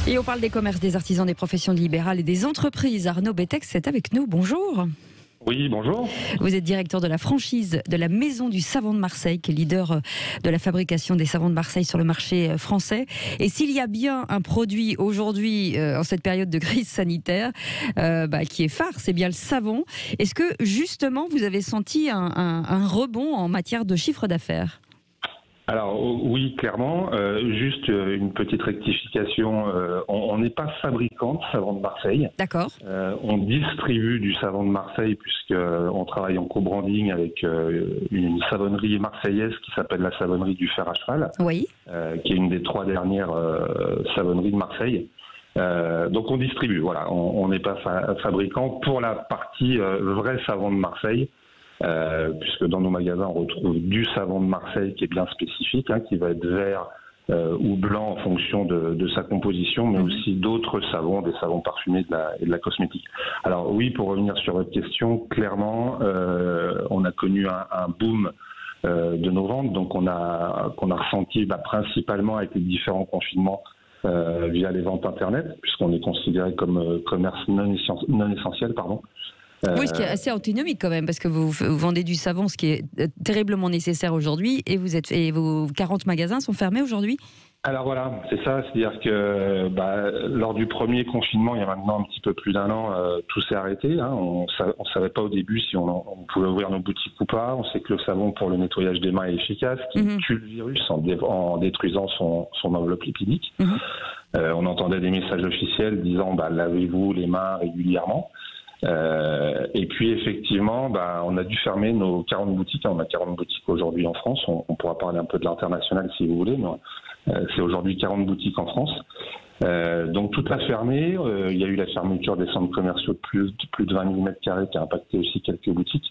Et on parle des commerces, des artisans, des professions libérales et des entreprises. Arnaud Bettex est avec nous. Bonjour. Oui, bonjour. Vous êtes directeur de la franchise de la Maison du Savon de Marseille, qui est leader de la fabrication des savons de Marseille sur le marché français. Et s'il y a bien un produit aujourd'hui, en cette période de crise sanitaire, qui est phare, c'est bien le savon. Est-ce que justement vous avez senti un rebond en matière de chiffre d'affaires ? Alors oui, clairement. Juste une petite rectification. On n'est pas fabricant de savon de Marseille. D'accord. On distribue du savon de Marseille puisqu'on travaille en co-branding avec une savonnerie marseillaise qui s'appelle la savonnerie du Fer à Cheval, Oui. qui est une des 3 dernières savonneries de Marseille. Donc on distribue. Voilà, on n'est pas fabricant pour la partie vrai savon de Marseille. Puisque dans nos magasins on retrouve du savon de Marseille qui est bien spécifique, qui va être vert ou blanc en fonction de sa composition, mais aussi d'autres savons, des savons parfumés et de la cosmétique. Alors oui, pour revenir sur votre question, clairement on a connu un boom de nos ventes, donc qu'on a ressenti principalement avec les différents confinements via les ventes internet, puisqu'on est considéré comme commerce non essentiel, pardon. Oui, ce qui est assez antinomique quand même, parce que vous vendez du savon, ce qui est terriblement nécessaire aujourd'hui, et vos 40 magasins sont fermés aujourd'hui ? Alors voilà, c'est ça, c'est-à-dire que lors du premier confinement, il y a maintenant un petit peu plus d'1 an, tout s'est arrêté. On savait pas au début si on pouvait ouvrir nos boutiques ou pas. On sait que le savon pour le nettoyage des mains est efficace, qui tue le virus en détruisant son enveloppe lipidique. On entendait des messages officiels disant lavez-vous les mains régulièrement. Et puis effectivement, on a dû fermer nos 40 boutiques. On a 40 boutiques aujourd'hui en France. On pourra parler un peu de l'international si vous voulez, mais c'est aujourd'hui 40 boutiques en France. Donc tout a fermé. Il y a eu la fermeture des centres commerciaux de plus de 20 000 m² qui a impacté aussi quelques boutiques.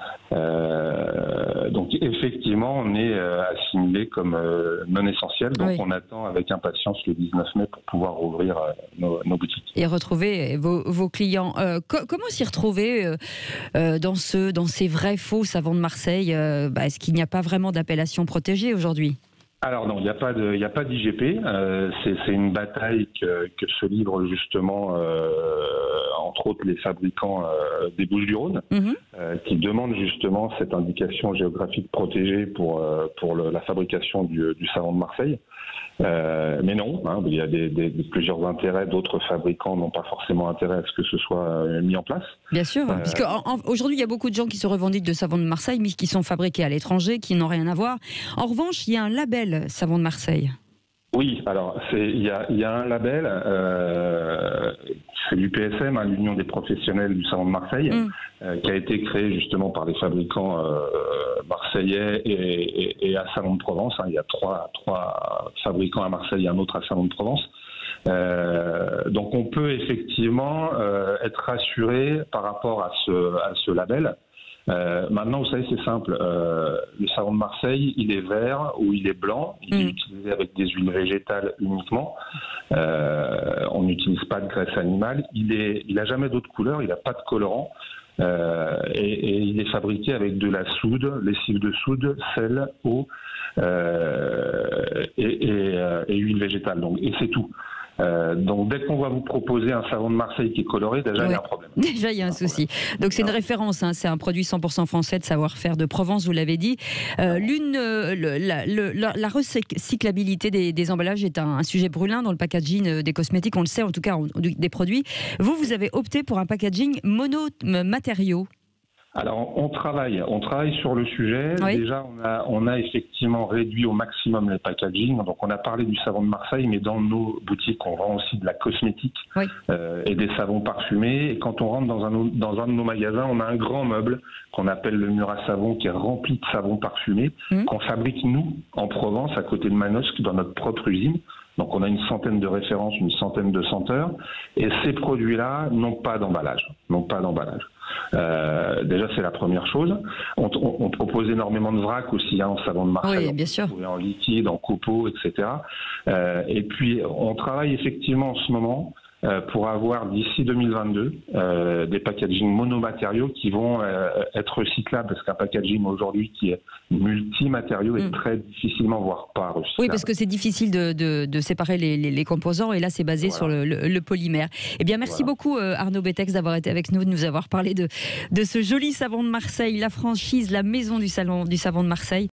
Donc effectivement, on est assimilé comme non essentiel. Donc on attend avec impatience le 19 mai pour pouvoir rouvrir nos boutiques. Et retrouver vos clients. Comment s'y retrouver dans ces vrais faux savons de Marseille ? Est-ce qu'il n'y a pas vraiment d'appellation protégée aujourd'hui ? Alors non, il n'y a pas d'IGP. C'est une bataille que se livrent justement, entre autres, les fabricants des Bouches-du-Rhône, qui demandent justement cette indication géographique protégée pour la fabrication du savon de Marseille. Mais non, il y a plusieurs intérêts. D'autres fabricants n'ont pas forcément intérêt à ce que ce soit mis en place. Bien sûr, parce qu'aujourd'hui, il y a beaucoup de gens qui se revendiquent de savon de Marseille, mais qui sont fabriqués à l'étranger, qui n'ont rien à voir. En revanche, il y a un label savon de Marseille. Oui, alors il y a un label, c'est l'UPSM, l'Union des professionnels du savon de Marseille, qui a été créé justement par les fabricants marseillais et à Salon de Provence. Il y a trois fabricants à Marseille et un autre à Salon de Provence. Donc on peut effectivement être rassuré par rapport à ce label. Maintenant, vous savez, c'est simple. Le savon de Marseille, il est vert ou il est blanc. Il est utilisé avec des huiles végétales uniquement. On n'utilise pas de graisse animale. Il a jamais d'autre couleur. Il n'a pas de colorant. Et il est fabriqué avec de la soude, lessive de soude, sel, eau et huile végétale. Et c'est tout. Donc dès qu'on va vous proposer un savon de Marseille qui est coloré, déjà il y a un problème. Déjà il y a un souci. Donc c'est une référence, c'est un produit 100% français de savoir-faire de Provence, vous l'avez dit. La recyclabilité des emballages est un sujet brûlant dans le packaging des cosmétiques, on le sait en tout cas des produits. Vous avez opté pour un packaging monomatériaux. Alors on travaille sur le sujet. Oui. Déjà on a effectivement réduit au maximum les packaging. Donc on a parlé du savon de Marseille, mais dans nos boutiques on vend aussi de la cosmétique et des savons parfumés. Et quand on rentre dans un de nos magasins, on a un grand meuble qu'on appelle le mur à savon, qui est rempli de savons parfumés qu'on fabrique nous en Provence, à côté de Manosque, dans notre propre usine. Donc on a une centaine de références, une centaine de senteurs, et ces produits-là n'ont pas d'emballage. Déjà c'est la première chose. On propose énormément de vrac aussi en savon de Marseille, bien sûr. En liquide, en copeaux, etc. Et puis on travaille effectivement en ce moment pour avoir d'ici 2022 des packaging monomatériaux qui vont être recyclables, parce qu'un packaging aujourd'hui qui est multimatériaux est très difficilement, voire pas recyclable. Oui, parce que c'est difficile de séparer les composants, et là c'est basé sur le polymère. Eh bien, merci beaucoup Arnaud Bettex d'avoir été avec nous, de nous avoir parlé de ce joli savon de Marseille, la franchise, la maison du savon de Marseille.